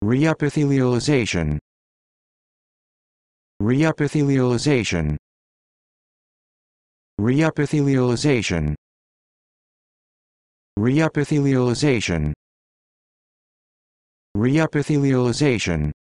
Reepithelialization. Reepithelialization. Reepithelialization. Reepithelialization. Reepithelialization.